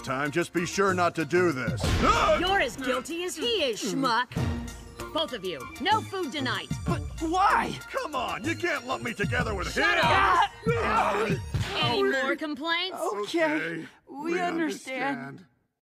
time, just be sure not to do this. You're as guilty as he is, schmuck. Both of you, no food tonight. But why? Come on, you can't lump me together with him. Shut up. Any more complaints? Okay, we understand.